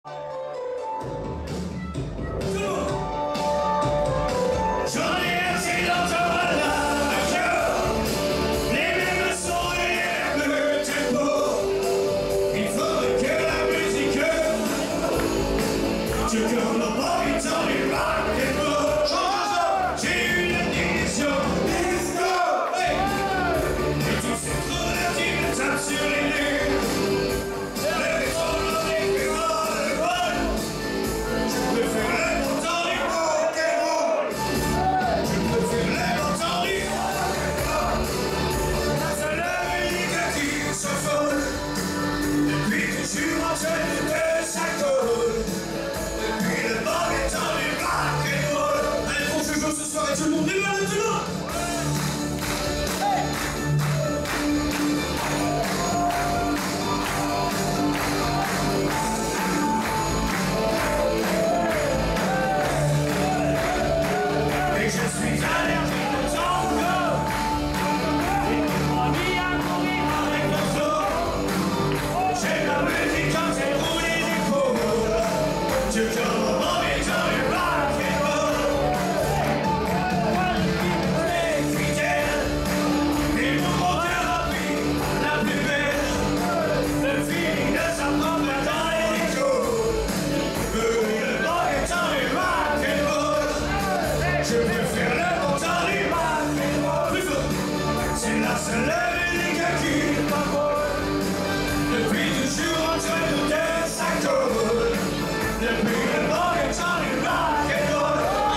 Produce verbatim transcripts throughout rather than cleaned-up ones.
Tout le monde est là, tout le monde. Et je suis allergique au tango. Et mon ami a couru avec le flow. J'aime la musique quand elle roule les échos. Tu comme mon envie dans les rock and roll. Je préfère le montant du rock. Plus fort. C'est la seule musique qui m'apporte. Depuis toujours en train de faire sa corde. Depuis le bon temps du rock and roll.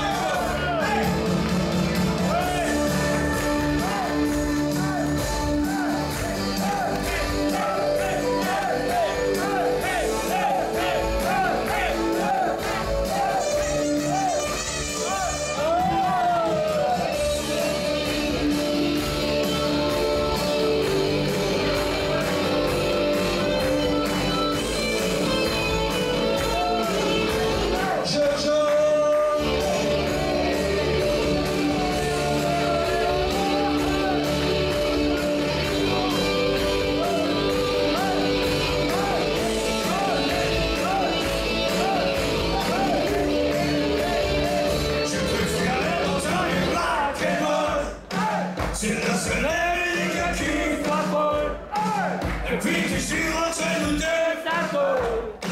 C'est la seule musique qui m'apporte. Depuis que je suis rentré nous deux, ça